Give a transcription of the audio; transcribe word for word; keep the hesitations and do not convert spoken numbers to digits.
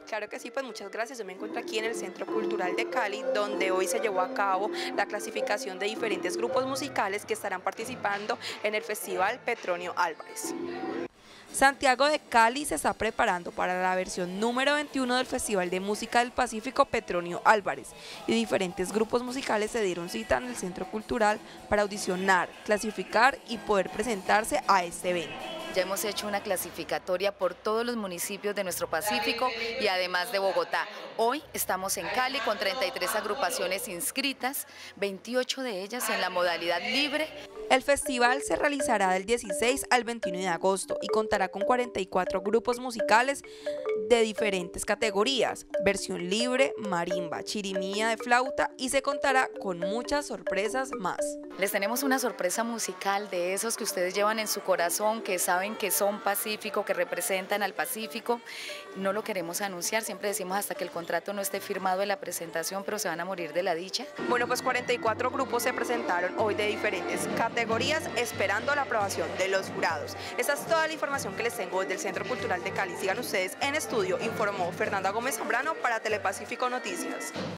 Claro que sí, pues muchas gracias. Yo me encuentro aquí en el Centro Cultural de Cali, donde hoy se llevó a cabo la clasificación de diferentes grupos musicales que estarán participando en el Festival Petronio Álvarez. Santiago de Cali se está preparando para la versión número veintiuno del Festival de Música del Pacífico Petronio Álvarez y diferentes grupos musicales se dieron cita en el Centro Cultural para audicionar, clasificar y poder presentarse a este evento. Ya hemos hecho una clasificatoria por todos los municipios de nuestro Pacífico y además de Bogotá. Hoy estamos en Cali con treinta y tres agrupaciones inscritas, veintiocho de ellas en la modalidad libre. El festival se realizará del dieciséis al veintiuno de agosto y contará con cuarenta y cuatro grupos musicales de diferentes categorías, versión libre, marimba, chirimía de flauta y se contará con muchas sorpresas más. Les tenemos una sorpresa musical de esos que ustedes llevan en su corazón, que saben que son Pacífico, que representan al Pacífico. No lo queremos anunciar, siempre decimos hasta que el contrato no esté firmado de la presentación, pero se van a morir de la dicha. Bueno, pues cuarenta y cuatro grupos se presentaron hoy de diferentes categorías esperando la aprobación de los jurados. Esta es toda la información que les tengo desde el Centro Cultural de Cali. Sigan ustedes en estudio, informó Fernanda Gómez Zambrano para Telepacífico Noticias.